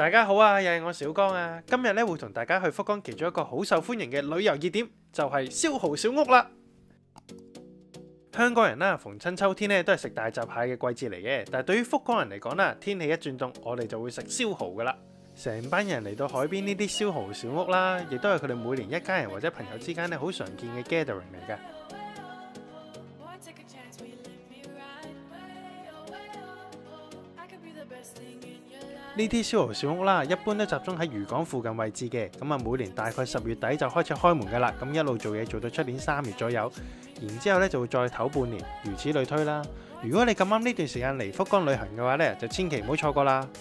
大家好啊，又係我小江啊。今日咧會同大家去福岡其中一個好受歡迎嘅旅遊熱點，就係燒蠔小屋啦。香港人啦，逢親秋天咧都係食大閘蟹嘅季節嚟嘅，但係對於福岡人嚟講啦，天氣一轉凍，我哋就會食燒蠔噶啦。成班人嚟到海邊呢啲燒蠔小屋啦，亦都係佢哋每年一家人或者朋友之間咧好常見嘅 gathering 嚟嘅。呢啲燒蠔小屋啦，一般都集中喺漁港附近位置嘅。咁啊，每年大概10月底就開始開門噶啦。咁一路做嘢做到出年3月左右，然之後咧就會再唞半年，如此類推啦。如果你咁啱呢段時間嚟福岡旅行嘅話咧，就千祈唔好錯過啦。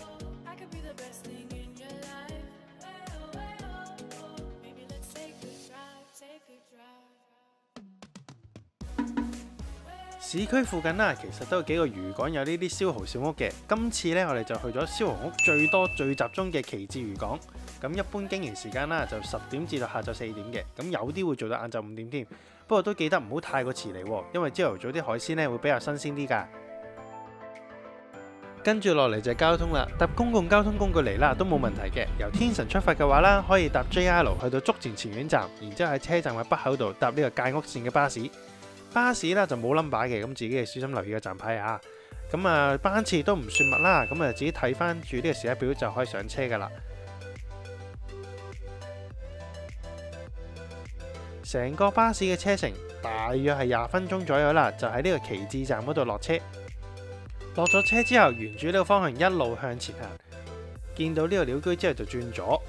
市區附近啦，其實都有幾個漁港有呢啲燒蠔小屋嘅。今次呢，我哋就去咗燒蠔屋最多最集中嘅旗志漁港。咁一般經營時間啦，就10點至到下晝4點嘅。咁有啲會做到晏晝5點添。不過都記得唔好太過遲嚟，因為朝頭早啲海鮮呢會比較新鮮啲㗎。跟住落嚟就係交通啦，搭公共交通工具嚟啦都冇問題嘅。由天神出發嘅話啦，可以搭 JR 去到筑前前院站，然之後喺車站嘅北口度搭呢個界屋線嘅巴士。巴士啦就冇 number 嘅，咁自己係小心留意個站牌啊。咁啊班次都唔算密啦，咁啊自己睇翻住呢個時間表就可以上車噶啦。成個巴士嘅車程大約係20分鐘左右啦，就喺呢個旗志站嗰度落車。落咗車之後，沿住呢個方向一路向前行，見到呢個鳥居之後就轉左。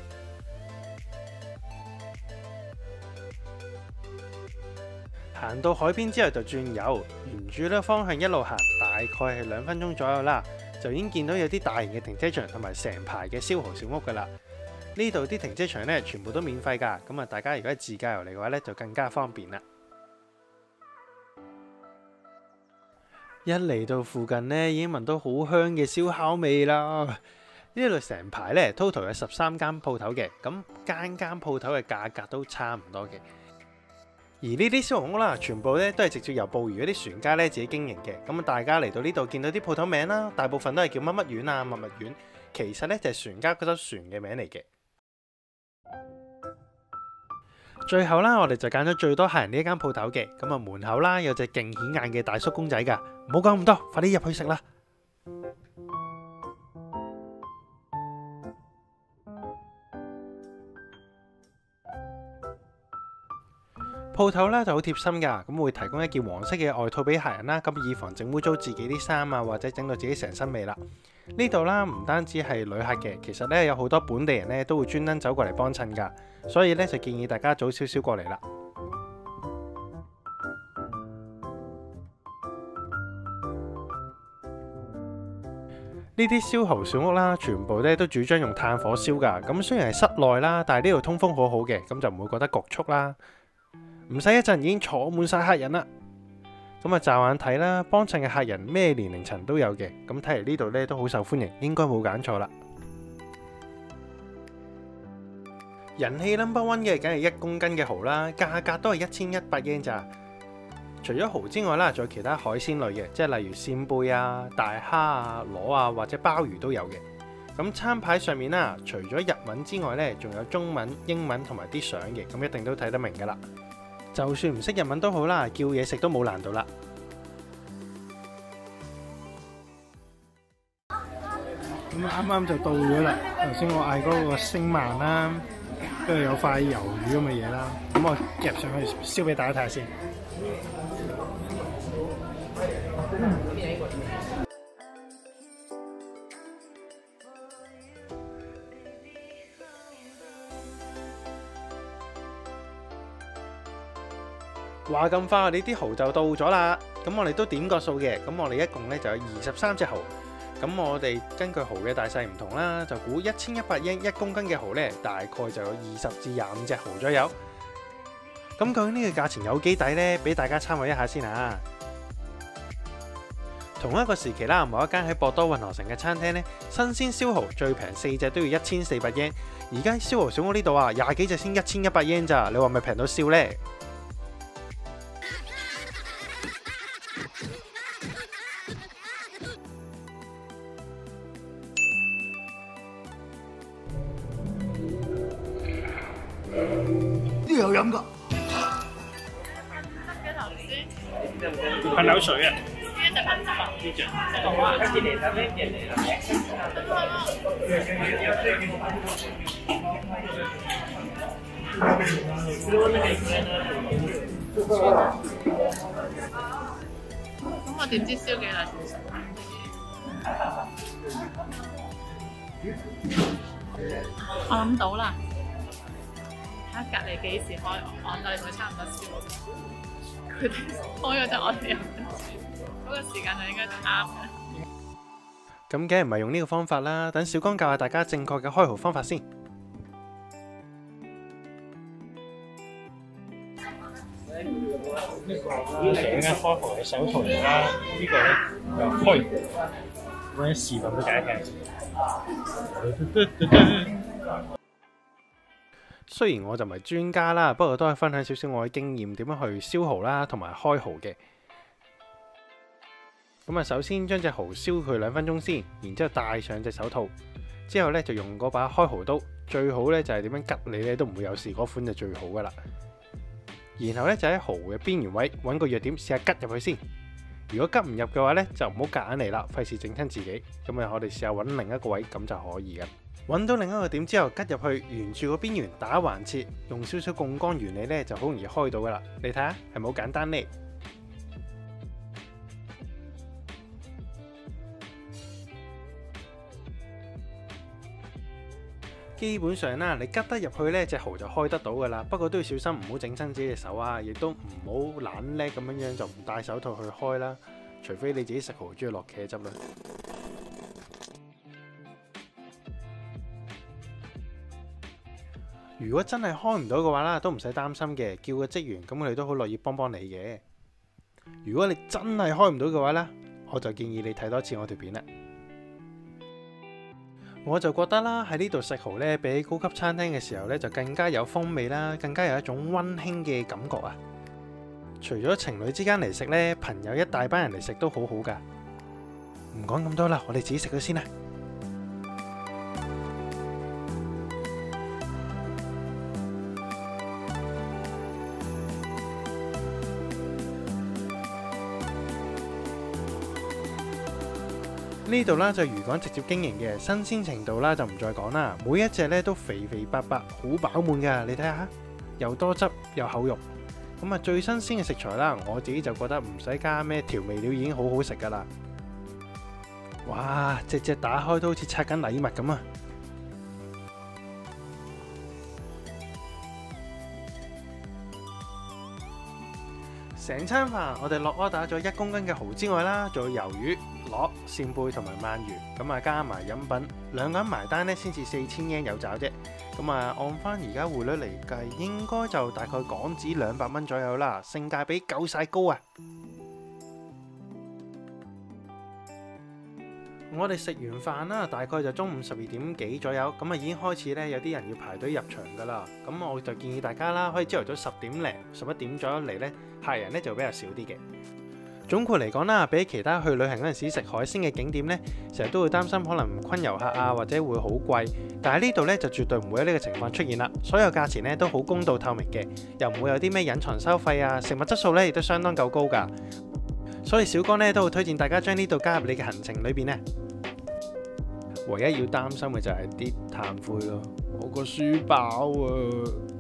行到海邊之後就轉右，沿住呢個方向一路行，大概係2分鐘左右啦，就已經見到有啲大型嘅停車場同埋成排嘅燒蠔小屋噶啦。呢度啲停車場呢，全部都免費噶，咁啊大家如果係自駕遊嚟嘅話呢，就更加方便啦。一嚟到附近呢，已經聞到好香嘅燒烤味啦。呢度成排呢 total 有13間鋪頭嘅，咁間鋪頭嘅價格都差唔多嘅。而呢啲燒蠔屋啦，全部咧都係直接由捕魚嗰啲船家咧自己經營嘅。咁大家嚟到呢度見到啲鋪頭名啦，大部分都係叫乜乜苑啊、乜乜苑，其實咧就係船家嗰艘船嘅名嚟嘅。最後啦，我哋就揀咗最多客人呢一間鋪頭嘅。咁啊門口啦有隻勁顯眼嘅大叔公仔噶，唔好講咁多，快啲入去食啦！鋪頭咧就好貼心噶，咁會提供一件黃色嘅外套俾客人啦，咁以防整污糟自己啲衫啊，或者整到自己成身味啦。呢度啦唔單止係旅客嘅，其實咧有好多本地人咧都會專登走過嚟幫襯噶，所以咧就建議大家早少少過嚟啦。呢啲燒蠔小屋啦，全部咧都主張用炭火燒噶，咁雖然係室內啦，但係呢度通風好好嘅，咁就唔會覺得焗促啦。唔使一陣已經坐滿晒客人啦，咁啊驟眼睇啦，幫襯嘅客人咩年齡層都有嘅，咁睇嚟呢度咧都好受歡迎，應該冇揀錯啦。人氣 No.1 嘅梗係1公斤嘅蠔啦，價格都係1100 yen 咋。除咗蠔之外啦，仲有其他海鮮類嘅，即係例如扇貝啊、大蝦啊、螺啊或者鮑魚都有嘅。咁餐牌上面啦，除咗日文之外咧，仲有中文、英文同埋啲相嘅，咁一定都睇得明噶啦。就算唔識日文都好啦，叫嘢食都冇難度啦。咁啱啱就到咗啦。頭先我嗌嗰個星鰻啦，跟住有塊魷魚咁嘅嘢啦。咁我夾上去燒俾大家睇下先。話咁快，我哋啲蠔就到咗啦。咁我哋都點個數嘅。咁我哋一共咧就有23隻蠔。咁我哋根據蠔嘅大細唔同啦，就估1100 yen 1公斤嘅蠔咧，大概就有20至25隻蠔左右。咁究竟呢個價錢有幾抵呢？俾大家參考一下先啊。同一個時期啦，某一間喺博多運河城嘅餐廳呢，新鮮燒蠔最平4隻都要1400 yen。而家燒蠔小屋呢度啊，20幾隻先1100 yen 咋？你話咪平到笑呢？ 飲㗎。 噴口水啊！ 呢隻噴汁啊？ 呢隻好啊！咁我點知燒幾耐先熟？我諗到啦，睇下隔離幾時開，我哋同佢差唔多燒。佢哋開咗陣，我哋又嗰個時間就應該啱嘅。 咁梗係唔係用呢個方法啦，等小剛教下大家正確嘅開蠔方法先。 呢個咧開蠔嘅手套嚟啦，呢個咧就開蠔，我啲視頻俾大家睇。 雖然我就唔係專家啦，不過都係分享少少我嘅經驗，點樣去燒蠔啦，同埋開蠔嘅。咁啊，首先將隻蠔燒佢2分鐘先，然之後戴上隻手套，之後咧就用嗰把開蠔刀，最好咧就係點樣吉你咧都唔會有事，嗰款就最好噶啦。然後咧就喺蠔嘅邊緣位揾個弱點試下吉入去先。如果吉唔入嘅話咧，就唔好夾硬嚟啦，費事整親自己。咁啊，我哋試下揾另一個位，咁就可以嘅。揾到另一個點之後，吉入去，沿住個邊緣打橫切，用少少槓桿原理咧，就好容易開到噶啦。你睇下係咪好簡單呢？基本上啦，你吉得入去呢隻蠔就開得到噶啦。不過都要小心，唔好整親自己隻手啊！亦都唔好懶叻咁樣就唔戴手套去開啦。除非你自己食蠔中意落茄汁啦。如果真係開唔到嘅話啦，都唔使擔心嘅，叫個職員，咁我哋都好樂意幫幫你嘅。如果你真係開唔到嘅話呢，我就建議你睇多次我條片啦。我就覺得啦，喺呢度食蠔呢，比起高級餐廳嘅時候呢，就更加有風味啦，更加有一種溫馨嘅感覺啊！除咗情侶之間嚟食呢，朋友一大班人嚟食都好好噶。唔講咁多啦，我哋自己食咗先啦。呢度啦就魚缸直接經營嘅，新鮮程度啦就唔再講啦，每一隻咧都肥肥白白，好飽滿噶，你睇下，又多汁又厚肉。咁啊最新鮮嘅食材啦，我自己就覺得唔使加咩調味料已經好好食噶啦。哇，隻隻打開都好似拆緊禮物咁啊！成餐飯我哋落order咗1公斤嘅蠔之外啦，仲有魷魚、螺、扇貝同埋鰻魚，咁啊加埋飲品，2個人埋單呢先至4000yen有找啫。咁啊按翻而家匯率嚟計，應該就大概港紙200蚊左右啦，性價比夠晒高啊！我哋食完飯啦，大概就中午12點幾左右，咁啊已經開始咧有啲人要排隊入場噶啦。咁我就建議大家啦，可以朝頭早10點零、11點左右嚟呢，客人呢就比較少啲嘅。總括嚟講啦，比起其他去旅行嗰陣時食海鮮嘅景點呢，成日都會擔心可能昆遊客啊，或者會好貴。但係呢度呢，就絕對唔會有呢個情況出現啦。所有價錢呢都好公道透明嘅，又唔會有啲咩隱藏收費啊。食物質素呢亦都相當夠高㗎。所以小哥呢都好推薦大家將呢度加入你嘅行程裏邊呢。唯一要擔心嘅就係啲炭灰咯，我個書包啊。